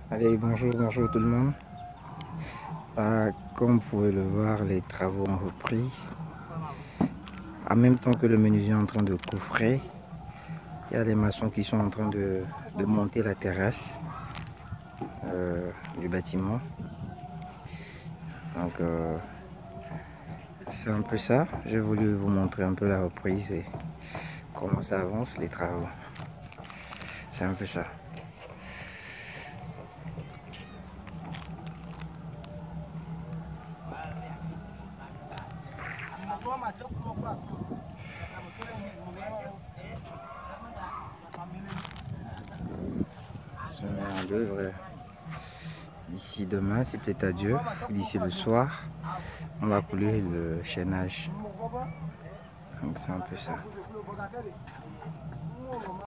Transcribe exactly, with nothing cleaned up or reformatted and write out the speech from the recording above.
Allez, bonjour, bonjour tout le monde. Ah, comme vous pouvez le voir, les travaux ont repris. En même temps que le menuisier est en train de coffrer, il y a les maçons qui sont en train de, de monter la terrasse euh, du bâtiment. Donc, euh, c'est un peu ça. J'ai voulu vous montrer un peu la reprise et comment ça avance les travaux. C'est un peu ça. Je mets en œuvre d'ici demain, c'est peut-être à Dieu, d'ici le soir, on va couler le chaînage. Donc c'est un peu ça.